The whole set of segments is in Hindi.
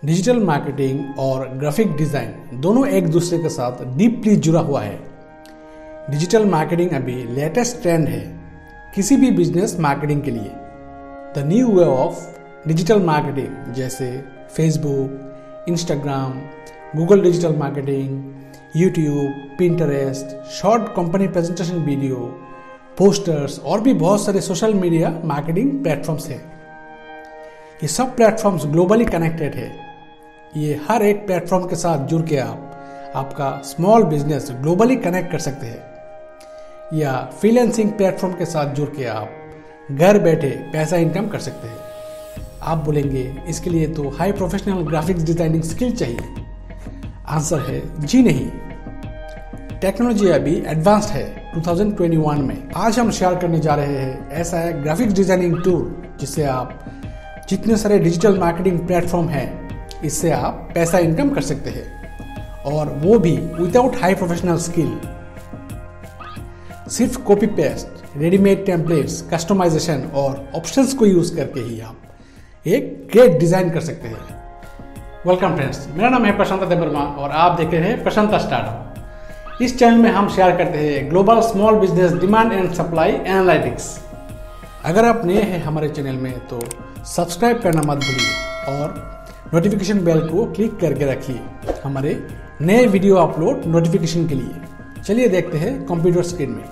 डिजिटल मार्केटिंग और ग्राफिक डिजाइन दोनों एक दूसरे के साथ डीपली जुड़ा हुआ है। डिजिटल मार्केटिंग अभी लेटेस्ट ट्रेंड है किसी भी बिजनेस मार्केटिंग के लिए। The new way of digital marketing जैसे Facebook, Instagram, Google digital marketing, YouTube, Pinterest, short company presentation video, posters और भी बहुत सारे सोशल मीडिया मार्केटिंग प्लेटफॉर्म्स हैं। ये सब प्लेटफॉर्म्स ग्लोबली कनेक्टेड है। ये हर एक प्लेटफॉर्म के साथ जुड़ के आप आपका स्मॉल बिजनेस ग्लोबली कनेक्ट कर सकते हैं, या फ्रीलांसिंग प्लेटफॉर्म के साथ जुड़ के आप घर बैठे पैसा इनकम कर सकते हैं। आप बोलेंगे इसके लिए तो high professional graphics designing skill चाहिए। आंसर है जी नहीं। टेक्नोलॉजी अभी एडवांस्ड है 2021 में। आज हम शेयर करने जा रहे हैं ऐसा है ग्राफिक्स डिजाइनिंग टूल जिससे आप जितने सारे डिजिटल मार्केटिंग प्लेटफॉर्म हैं इससे आप पैसा इनकम कर सकते हैं, और वो भी विदाउट हाई प्रोफेशनल स्किल। सिर्फ copy paste, readymade templates, customisation और ऑप्शंस को यूज करके ही आप एक ग्रेट डिजाइन कर सकते हैं। वेलकम फ्रेंड्स, मेरा नाम है प्रशांत देवर्मा और आप देख रहे हैं प्रशांत स्टार्टअप। इस चैनल में हम शेयर करते हैं global small business demand and supply analytics. अगर आप नए हैं हमारे चैनल में तो सब्सक्राइब करना मत भूलिए और नोटिफिकेशन बेल को क्लिक करके रखिए हमारे नए वीडियो अपलोड नोटिफिकेशन के लिए। चलिए देखते हैं कंप्यूटर स्क्रीन में।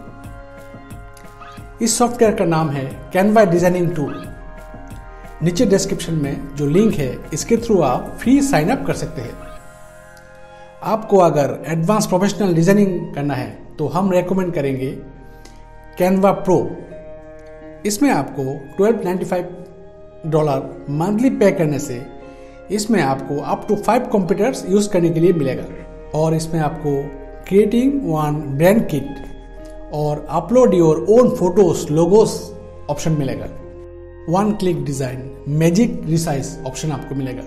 इस सॉफ्टवेयर का नाम है कैनवा डिजाइनिंग टूल। नीचे डिस्क्रिप्शन में जो लिंक है इसके थ्रू आप फ्री साइन अप कर सकते हैं। आपको अगर एडवांस प्रोफेशनल डिजाइनिंग करना है तो हम रेकमेंड करेंगे कैनवा प्रो। इसमें आपको $1295 मंथली पे करने से इसमें आपको अप टू 5 कंप्यूटर्स यूज करने के लिए मिलेगा, और इसमें आपको क्रिएटिंग वन ब्रांड किट और upload your own photos logos option मिलेगा। 1 click design magic resize option आपको मिलेगा।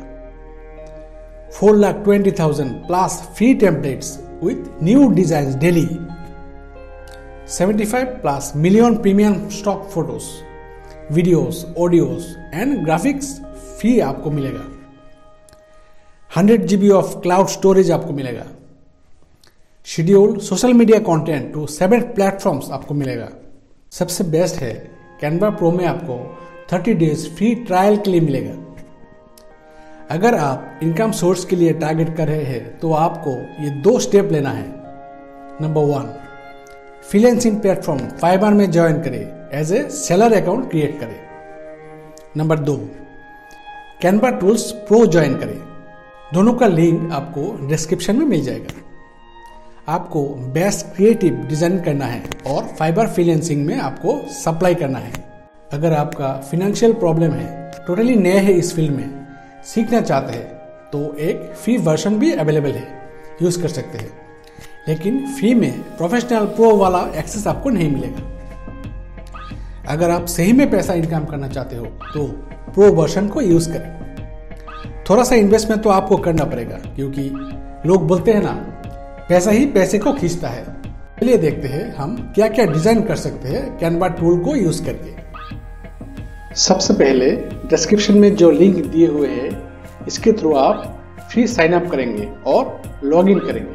4,20,000 plus free templates with new design daily. 75+ million premium stock photos, videos, audios and graphics free आपको मिलेगा। 100 GB ऑफ क्लाउड स्टोरेज आपको मिलेगा। Schedule social media content to 7 platforms आपको मिलेगा। सबसे बेस्ट है कैनवा प्रो में आपको 30 डेज फ्री ट्रायल के लिए मिलेगा। अगर आप इनकम सोर्स के लिए टारगेट कर रहे हैं तो आपको ये 2 स्टेप लेना है। नंबर 1, फ्रीलांसिंग प्लेटफॉर्म फाइबर में ज्वाइन करें, as a seller account create करें। Number 2, Canva tools pro join करें। दोनों का लिंक आपको डिस्क्रिप्शन में मिल जाएगा। आपको बेस्ट क्रिएटिव डिजाइन करना है और फाइबर फ्रीलांसिंग में आपको सप्लाई करना है। अगर आपका फाइनेंशियल प्रॉब्लम है, टोटली नए हैं इस फील्ड में, सीखना चाहते हैं तो एक फ्री वर्जन भी अवेलेबल है, यूज कर सकते हैं। लेकिन फ्री में प्रोफेशनल प्रो वाला एक्सेस आपको नहीं मिलेगा। अगर आप सही में पैसा इनकम करना चाहते हो तो प्रो वर्जन को यूज करें। थोड़ा सा इन्वेस्टमेंट तो आपको करना पड़ेगा, क्योंकि लोग बोलते हैं ना, पैसा ही पैसे को खींचता है। चलिए देखते हैं हम क्या क्या डिजाइन कर सकते हैं कैनवा टूल को यूज करके। सबसे पहले डिस्क्रिप्शन में जो लिंक दिए हुए हैं इसके थ्रू आप फ्री साइन अप करेंगे और लॉग इन करेंगे।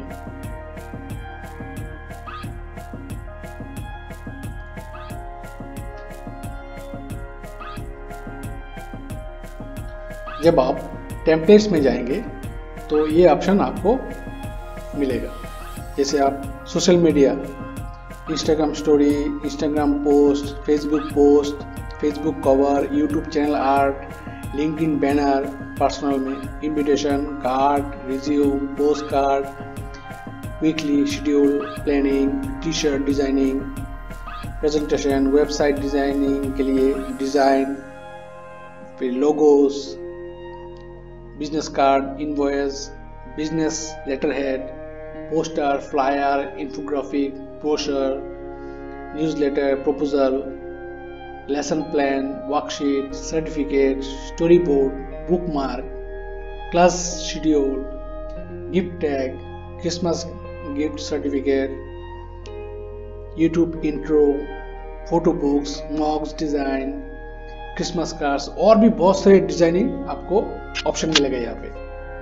जब आप टेम्पलेट्स में जाएंगे तो ये ऑप्शन आपको मिलेगा। जैसे आप social media, Instagram story, Instagram post, Facebook cover, YouTube channel art, LinkedIn banner, personal में invitation card, resume, post card, weekly schedule, planning, T shirt designing, presentation, website designing के लिए डिजाइन, फिर logos, business card, invoice, business letterhead, poster, flyer, infographic, brochure, newsletter, proposal, lesson plan, worksheet, certificate, story board, bookmark, class schedule, gift tag, Christmas gift certificate, YouTube intro, photo books, mocks design, Christmas cards और भी बहुत सारे डिजाइनिंग आपको ऑप्शन मिलेगा यहाँ पे।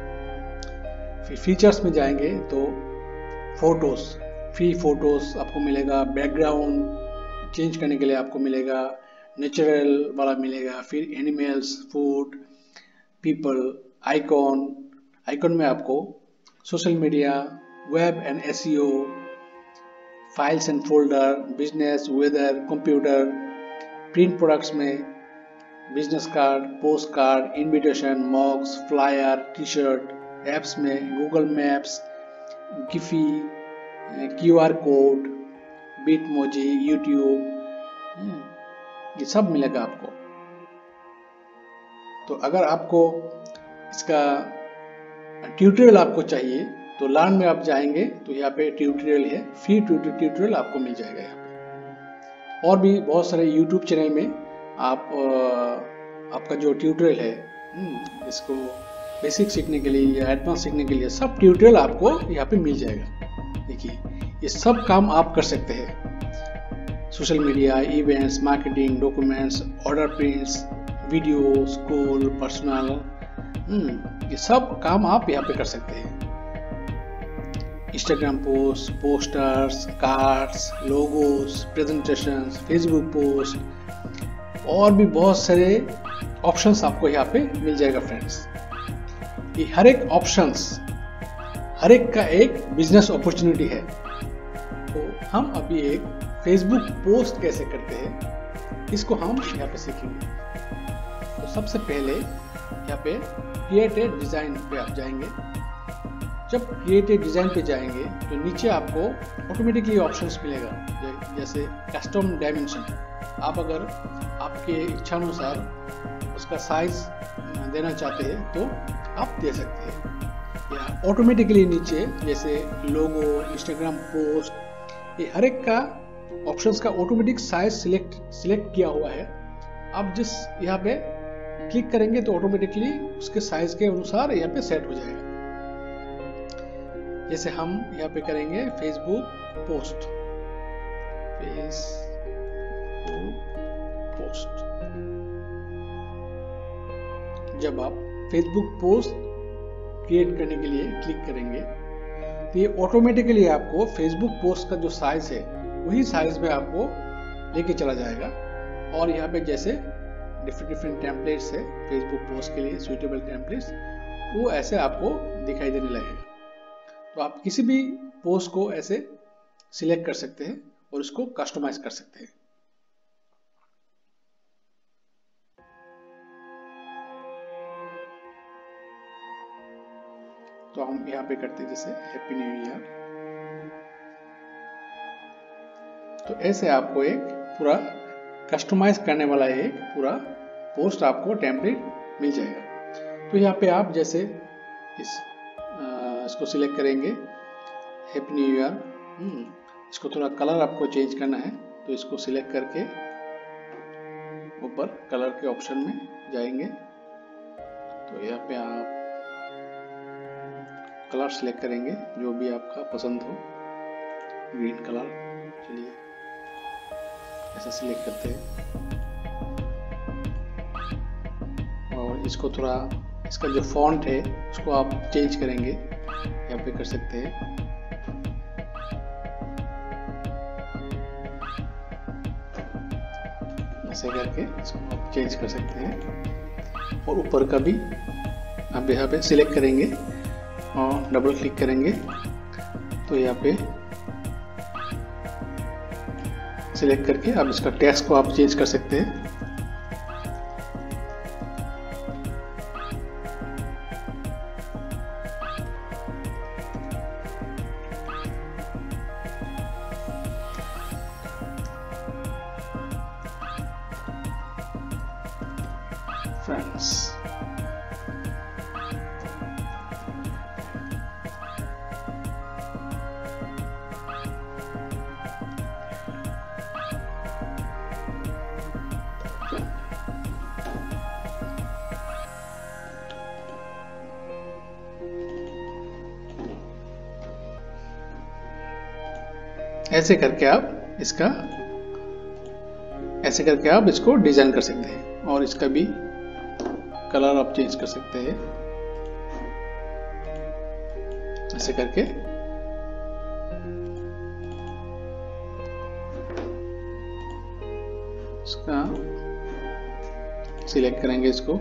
फिर फीचर्स में जाएंगे तो फोटोज, फ्री फोटोज आपको मिलेगा, बैकग्राउंड चेंज करने के लिए आपको मिलेगा, नेचुरल वाला मिलेगा, फिर एनिमल्स, फूड, पीपल, आइकॉन में आपको social media, web and SEO, files and folder, business, weather, computer, print products में business card, post card, invitation, mocks, flyer, T shirt, apps में Google Maps, Giphy, QR code, Bitmoji, YouTube, ये सब मिलेगा आपको। तो अगर आपको इसका ट्यूटोरियल आपको चाहिए तो लर्न में आप जाएंगे तो यहाँ पे ट्यूटोरियल है, फ्री ट्यूटोरियल आपको मिल जाएगा यहाँ पे। और भी बहुत सारे यूट्यूब चैनल में आप आपका जो ट्यूटोरियल है इसको बेसिक सीखने के लिए या एडवांस सीखने के लिए सब ट्यूटोरियल आपको यहाँ पे मिल जाएगा। देखिए ये सब काम आप कर सकते हैं, social media, events, marketing, documents, order prints, video, school, personal, ये सब काम आप यहाँ पे कर सकते हैं। Instagram post, posters, cards, logos, presentations, Facebook post और भी बहुत सारे ऑप्शंस आपको यहाँ पे मिल जाएगा फ्रेंड्स। ये हर एक ऑप्शंस, हर एक का एक बिजनेस अपॉर्चुनिटी है। तो हम अभी एक फेसबुक पोस्ट कैसे करते हैं इसको हम यहाँ पे सीखेंगे। तो सबसे पहले यहाँ पे क्रिएट ए डिजाइन पे आप जाएंगे। जब क्रिएट ए डिजाइन पे जाएंगे तो नीचे आपको ऑटोमेटिकली ऑप्शंस मिलेगा, जैसे कस्टम डायमेंशन। आप अगर आपके इच्छानुसार उसका साइज देना चाहते हैं तो आप दे सकते हैं, या ऑटोमेटिकली नीचे जैसे लोगो, इंस्टाग्राम पोस्ट, ये हर एक का ऑप्शंस का ऑटोमेटिक साइज सिलेक्ट किया हुआ है। आप जिस यहाँ पे क्लिक करेंगे तो ऑटोमेटिकली उसके साइज के अनुसार यहाँ पे सेट हो जाएगा। जैसे हम यहाँ पे करेंगे फेसबुक पोस्ट, जब आप फेसबुक पोस्ट क्रिएट करने के लिए क्लिक करेंगे तो ये ऑटोमेटिकली आपको फेसबुक पोस्ट का जो साइज है वही साइज में आपको लेके चला जाएगा। और यहाँ पे जैसे डिफरेंट टेम्पलेट्स है फेसबुक पोस्ट के लिए सुइटेबल टेम्पलेट्स, वो ऐसे आपको दिखाई देने लगेगा। तो आप किसी भी पोस्ट को ऐसे सिलेक्ट कर सकते हैं और उसको कस्टमाइज कर सकते हैं। तो हम यहाँ पे करते हैं जैसे हैप्पी न्यू ईयर। तो ऐसे आपको एक पूरा कस्टमाइज करने वाला एक पूरा पोस्ट आपको टेम्पलेट मिल जाएगा। तो यहाँ पे आप जैसे इसको सिलेक्ट करेंगे हैप्पी न्यू ईयर, इसको थोड़ा कलर आपको चेंज करना है तो इसको सिलेक्ट करके ऊपर कलर के ऑप्शन में जाएंगे। तो यहाँ पे आप कलर सिलेक्ट करेंगे जो भी आपका पसंद हो, ग्रीन कलर, चलिए ऐसा सिलेक्ट करते हैं। और इसको थोड़ा इसका जो फॉन्ट है उसको आप चेंज करेंगे, यहाँ पे कर सकते हैं। ऐसे करके इसको आप चेंज कर सकते हैं। और ऊपर का भी आप यहाँ पे सिलेक्ट करेंगे और डबल क्लिक करेंगे तो यहाँ पे सिलेक्ट करके आप इसका टेक्स्ट को आप चेंज कर सकते हैं। फ्रेंड्स, ऐसे करके आप इसको डिजाइन कर सकते हैं। और इसका भी कलर आप चेंज कर सकते हैं। ऐसे करके इसका सिलेक्ट करेंगे इसको,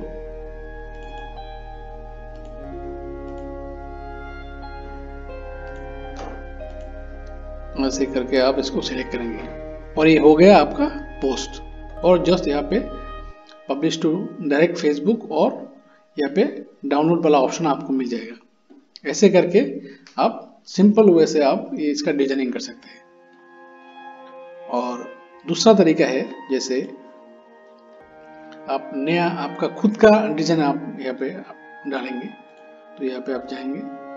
ऐसे करके आप इसको सिलेक्ट करेंगे और ये हो गया आपका पोस्ट। और जस्ट यहाँ पे पब्लिश टू डायरेक्ट फेसबुक और यहाँ पे डाउनलोड वाला ऑप्शन आपको मिल जाएगा। ऐसे करके आप सिंपल वे से आप ये इसका डिजाइनिंग कर सकते हैं। और दूसरा तरीका है, जैसे आप नया आपका खुद का डिजाइन आप यहाँ पे आप डालेंगे, तो यहाँ पे आप जाएंगे,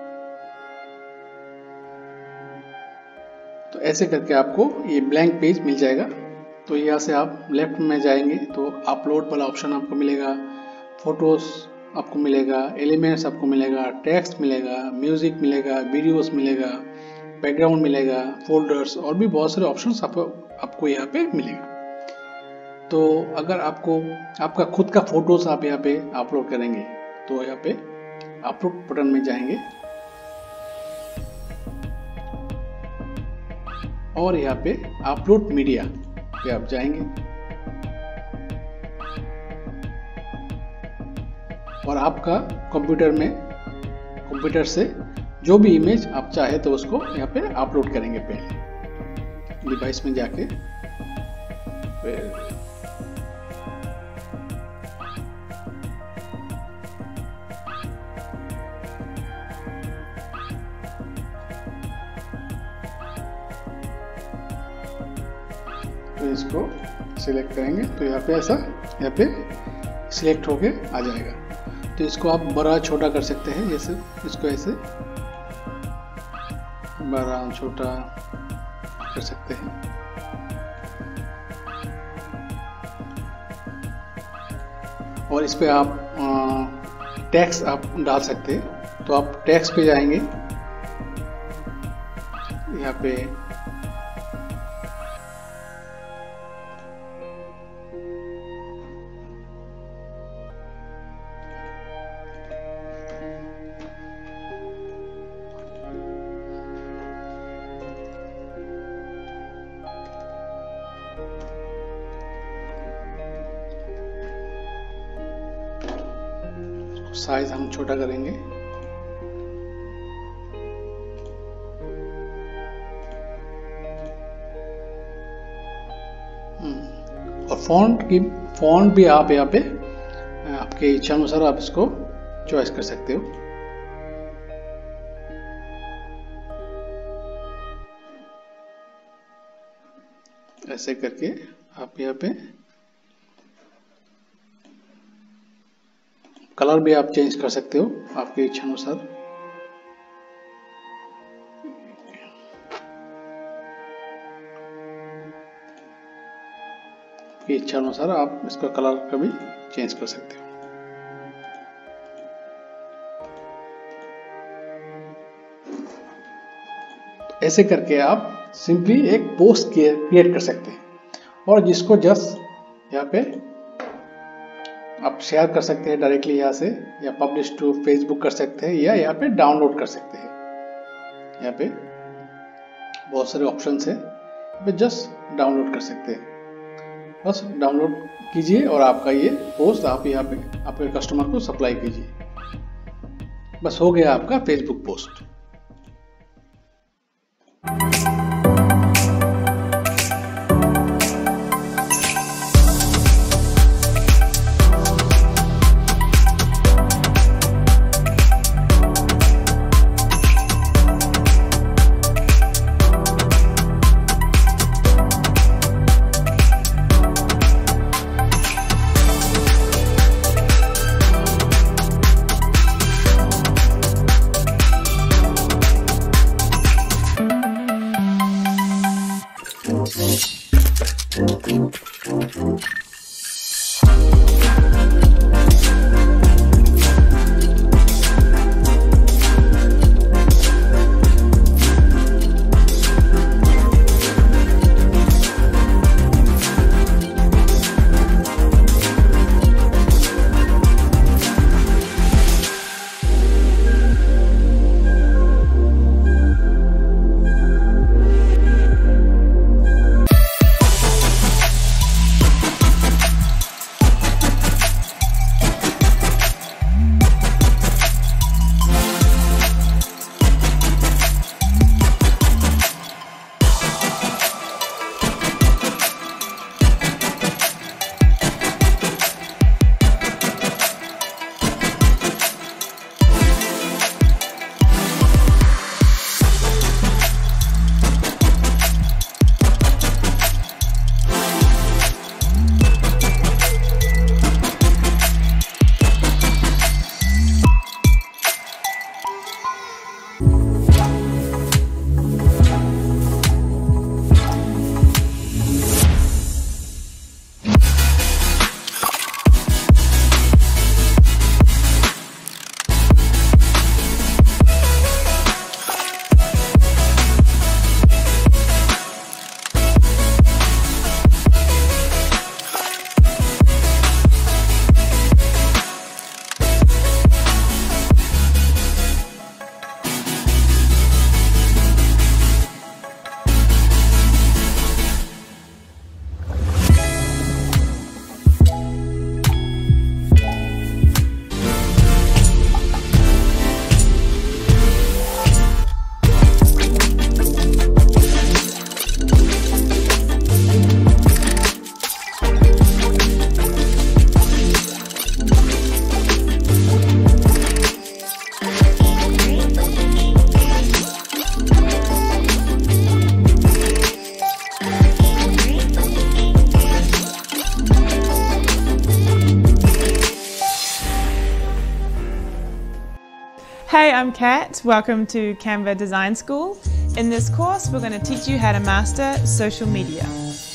तो ऐसे करके आपको ये ब्लैंक पेज मिल जाएगा। तो यहाँ से आप लेफ्ट में जाएंगे तो अपलोड वाला ऑप्शन आपको मिलेगा, फोटोज आपको मिलेगा, एलिमेंट्स आपको मिलेगा, टेक्स्ट मिलेगा, म्यूजिक मिलेगा, वीडियोस मिलेगा, बैकग्राउंड मिलेगा, फोल्डर्स और भी बहुत सारे ऑप्शंस आपको यहाँ पे मिलेगा। तो अगर आपको आपका खुद का फोटोज आप यहाँ पे अपलोड करेंगे तो यहाँ पे अपलोड बटन में जाएंगे और यहाँ पे अपलोड मीडिया पे आप जाएंगे और आपका कंप्यूटर से जो भी इमेज आप चाहे तो उसको यहाँ पे अपलोड करेंगे। पहले डिवाइस में जाके तो इसको सिलेक्ट करेंगे तो यहाँ पे ऐसा यहाँ पे सिलेक्ट होके आ जाएगा। तो इसको आप बड़ा छोटा कर सकते हैं, जैसे इसको ऐसे बड़ा छोटा कर सकते हैं। और इस पे आप टेक्स्ट आप डाल सकते हैं, तो आप टेक्स्ट पे जाएंगे, यहाँ पे साइज हम छोटा करेंगे। और फॉन्ट भी आप यहाँ पे आपके इच्छा अनुसार आप इसको चॉइस कर सकते हो। ऐसे करके आप यहाँ पे कलर भी आप चेंज कर सकते हो आपके इच्छा अनुसार। आपकी इच्छा अनुसार आप इसका कलर का भी चेंज कर सकते हो। ऐसे करके आप सिंपली एक पोस्ट क्रिएट कर सकते हैं और जिसको जस्ट यहाँ पे आप शेयर कर सकते हैं डायरेक्टली यहाँ से, या पब्लिश टू फेसबुक कर सकते हैं, या यहाँ पे डाउनलोड कर सकते हैं। यहाँ पे बहुत सारे ऑप्शंस है, यहाँ पे जस्ट डाउनलोड कर सकते हैं। बस डाउनलोड कीजिए और आपका ये पोस्ट आप यहाँ पे आपके कस्टमर को सप्लाई कीजिए। बस हो गया आपका Facebook post. Hey, I'm Kat. Welcome to Canva Design School. In this course, we're going to teach you how to master social media.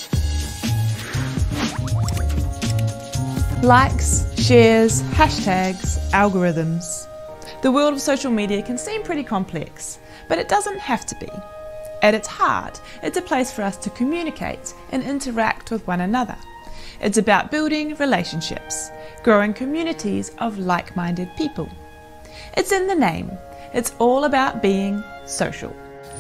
Likes, shares, hashtags, algorithms. The world of social media can seem pretty complex, but it doesn't have to be. At its heart, it's a place for us to communicate and interact with one another. It's about building relationships, growing communities of like-minded people. It's in the name. It's all about being social.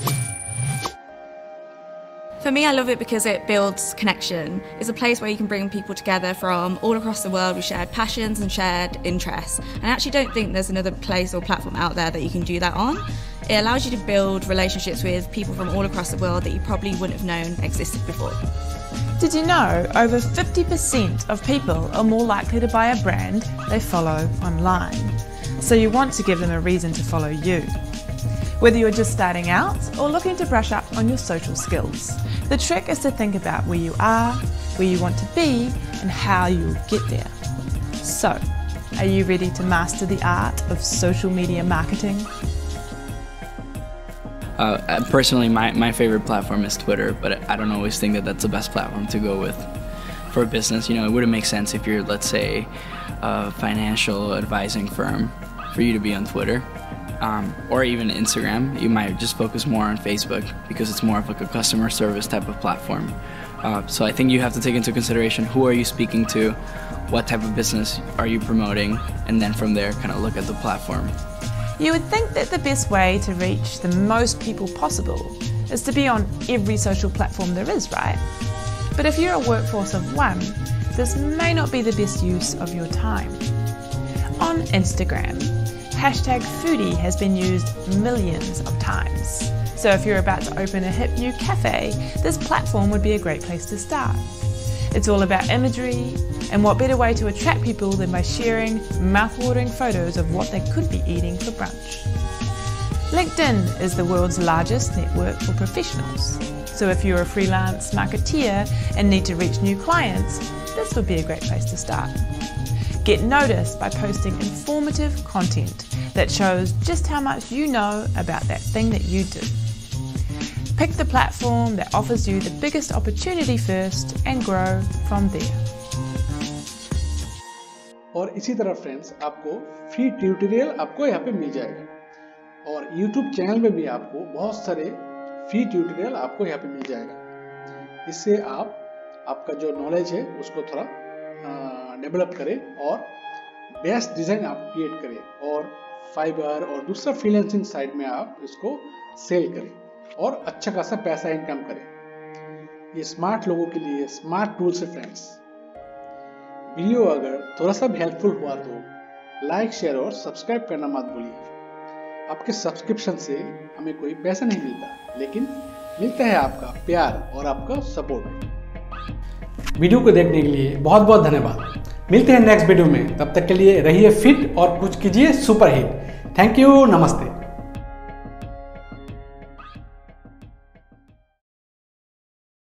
For me, I love it because it builds connection. It's a place where you can bring people together from all across the world with shared passions and shared interests. And I actually don't think there's another place or platform out there that you can do that on. It allows you to build relationships with people from all across the world that you probably wouldn't have known existed before. Did you know over 50% of people are more likely to buy a brand they follow online? So you want to give them a reason to follow you. Whether you're just starting out or looking to brush up on your social skills, the trick is to think about where you are, where you want to be, and how you'll get there. So, are you ready to master the art of social media marketing? Personally, my favorite platform is Twitter, but I don't always think that that's the best platform to go with for a business. You know, it wouldn't make sense if you're, let's say, a financial advising firm for you to be on Twitter. Or even Instagram. You might just focus more on Facebook because it's more of like a customer service type of platform. So I think you have to take into consideration who are you speaking to, what type of business are you promoting, and then from there kind of look at the platform. You would think that the best way to reach the most people possible is to be on every social platform there is, right? But if you're a workforce of one, this may not be the best use of your time. On Instagram, hashtag foodie has been used millions of times. So if you're about to open a hip new cafe, this platform would be a great place to start. It's all about imagery, and what better way to attract people than by sharing mouth-watering photos of what they could be eating for brunch. LinkedIn is the world's largest network for professionals. So if you're a freelance marketeer and need to reach new clients, this would be a great place to start. Get noticed by posting informative content that shows just how much you know about that thing that you do. Pick the platform that offers you the biggest opportunity first and grow from there. और इसी तरह फ्रेंड्स आपको फ्री ट्यूटोरियल आपको यहाँ पे मिल जाएगा और YouTube चैनल में भी आपको बहुत सारे फ्री ट्यूटोरियल आपको यहाँ पे मिल जाएगा। इससे आपका जो नॉलेज है उसको थोड़ा डेवलप करें और बेस्ट डिज़ाइन आप क्रिएट करें और फाइबर और दूसरा फ्रीलांसिंग साइट में आप इसको सेल करें और अच्छा खासा पैसा इनकम करें। ये स्मार्ट लोगों के लिए स्मार्ट टूल्स है फ्रेंड्स। वीडियो अगर थोड़ा सा भी हेल्पफुल हुआ तो लाइक, शेयर और सब्सक्राइब करना मत भूलिए। आपके सब्सक्रिप्शन से हमें कोई पैसा नहीं मिलता, लेकिन मिलता है आपका प्यार और आपका सपोर्ट। वीडियो को देखने के लिए बहुत बहुत धन्यवाद। मिलते हैं नेक्स्ट वीडियो में, तब तक के लिए रहिए फिट और कुछ कीजिए सुपर हिट। थैंक यू, नमस्ते।